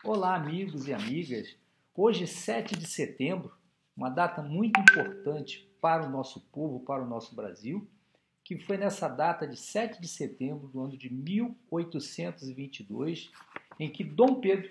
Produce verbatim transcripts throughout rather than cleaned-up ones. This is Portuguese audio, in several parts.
Olá, amigos e amigas. Hoje, sete de setembro, uma data muito importante para o nosso povo, para o nosso Brasil, que foi nessa data de sete de setembro do ano de mil oitocentos e vinte e dois, em que Dom Pedro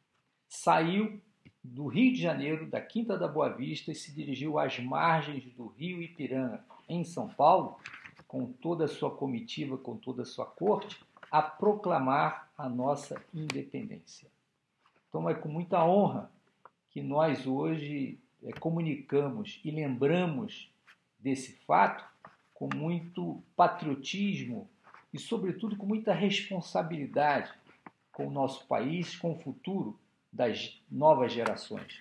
saiu do Rio de Janeiro, da Quinta da Boa Vista, e se dirigiu às margens do rio Ipiranga, em São Paulo, com toda a sua comitiva, com toda a sua corte, a proclamar a nossa independência. Então é com muita honra que nós hoje é, comunicamos e lembramos desse fato com muito patriotismo e, sobretudo, com muita responsabilidade com o nosso país, com o futuro das novas gerações.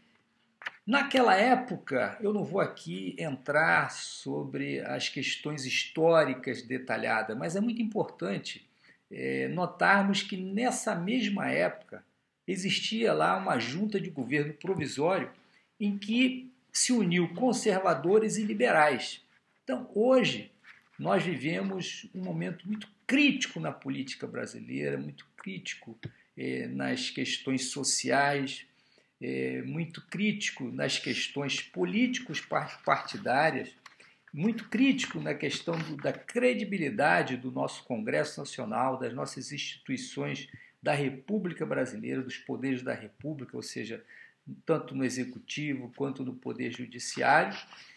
Naquela época, eu não vou aqui entrar sobre as questões históricas detalhadas, mas é muito importante é, notarmos que nessa mesma época existia lá uma junta de governo provisório em que se uniu conservadores e liberais. Então, hoje, nós vivemos um momento muito crítico na política brasileira, muito crítico eh, nas questões sociais, eh, muito crítico nas questões políticos partidárias, muito crítico na questão do, da credibilidade do nosso Congresso Nacional, das nossas instituições da República Brasileira, dos poderes da República, ou seja, tanto no Executivo quanto no Poder Judiciário.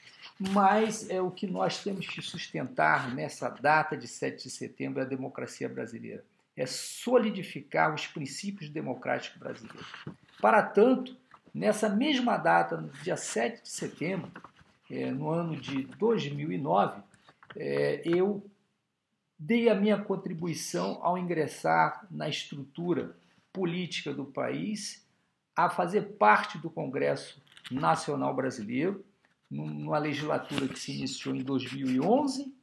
Mas é o que nós temos que sustentar nessa data de sete de setembro é a democracia brasileira. É solidificar os princípios democráticos brasileiros. Para tanto, nessa mesma data, no dia sete de setembro, é, no ano de dois mil e nove, é, eu dei a minha contribuição ao ingressar na estrutura política do país, a fazer parte do Congresso Nacional Brasileiro, numa legislatura que se iniciou em dois mil e onze,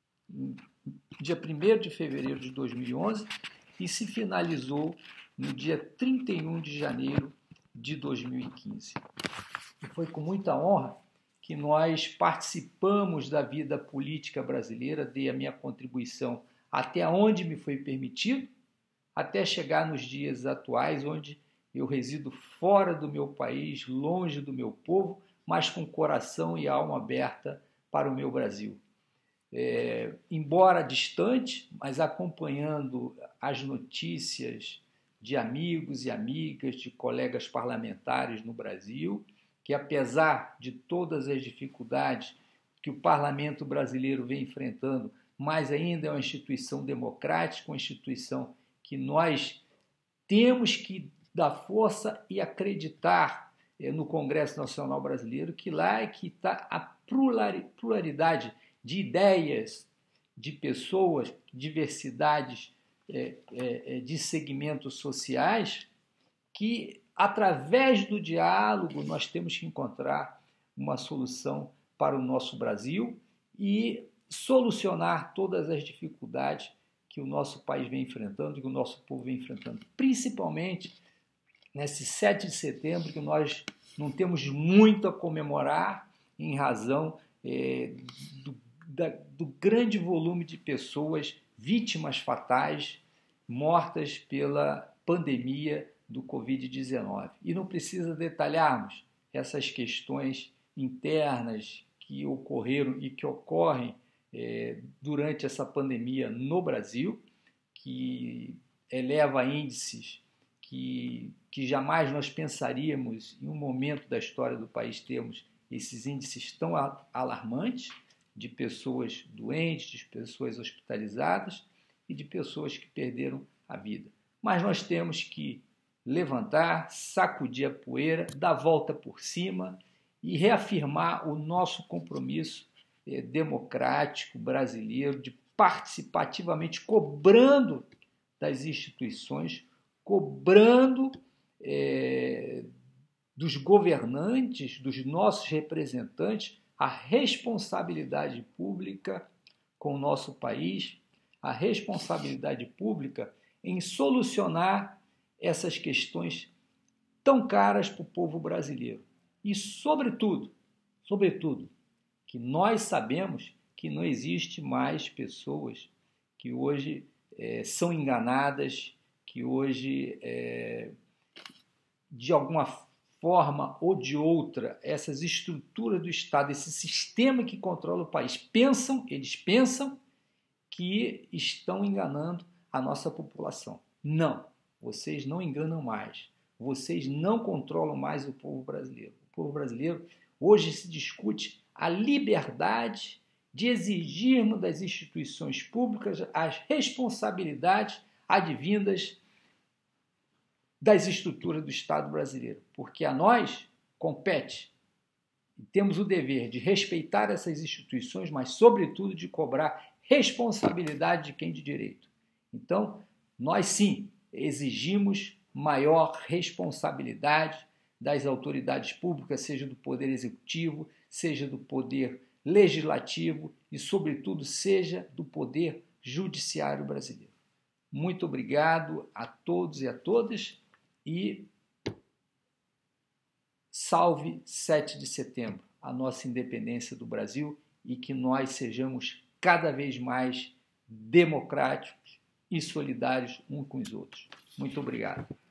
dia primeiro de fevereiro de dois mil e onze, e se finalizou no dia trinta e um de janeiro de dois mil e quinze. E foi com muita honra que nós participamos da vida política brasileira, dei a minha contribuição até onde me foi permitido, até chegar nos dias atuais, onde eu resido fora do meu país, longe do meu povo, mas com coração e alma aberta para o meu Brasil. É, embora distante, mas acompanhando as notícias de amigos e amigas, de colegas parlamentares no Brasil, que apesar de todas as dificuldades que o parlamento brasileiro vem enfrentando, mas ainda é uma instituição democrática, uma instituição que nós temos que dar força e acreditar no Congresso Nacional Brasileiro, que lá é que está a pluralidade de ideias, de pessoas, diversidades é, é, de segmentos sociais, que através do diálogo nós temos que encontrar uma solução para o nosso Brasil e solucionar todas as dificuldades que o nosso país vem enfrentando, que o nosso povo vem enfrentando, principalmente nesse sete de setembro, que nós não temos muito a comemorar em razão é, do, da, do grande volume de pessoas vítimas fatais, mortas pela pandemia do covid dezenove. E não precisa detalharmos essas questões internas que ocorreram e que ocorrem é, durante essa pandemia no Brasil, que eleva índices que, que jamais nós pensaríamos em um momento da história do país termos esses índices tão alarmantes de pessoas doentes, de pessoas hospitalizadas e de pessoas que perderam a vida. Mas nós temos que levantar, sacudir a poeira, dar a volta por cima e reafirmar o nosso compromisso eh, democrático brasileiro de participativamente cobrando das instituições, cobrando eh, dos governantes, dos nossos representantes, a responsabilidade pública com o nosso país, a responsabilidade pública em solucionar essas questões tão caras para o povo brasileiro. E, sobretudo, sobretudo, que nós sabemos que não existe mais pessoas que hoje é, são enganadas, que hoje é, de alguma forma ou de outra, essas estruturas do Estado, esse sistema que controla o país, pensam, eles pensam que estão enganando a nossa população. Não, vocês não enganam mais. Vocês não controlam mais o povo brasileiro. O povo brasileiro, hoje se discute a liberdade de exigirmos das instituições públicas as responsabilidades advindas das estruturas do Estado brasileiro, porque a nós compete e temos o dever de respeitar essas instituições, mas, sobretudo, de cobrar responsabilidade de quem de direito. Então, nós sim exigimos maior responsabilidade das autoridades públicas, seja do Poder Executivo, seja do Poder Legislativo e, sobretudo, seja do Poder Judiciário brasileiro. Muito obrigado a todos e a todas e salve sete de setembro, a nossa independência do Brasil, e que nós sejamos cada vez mais democráticos e solidários uns com os outros. Muito obrigado.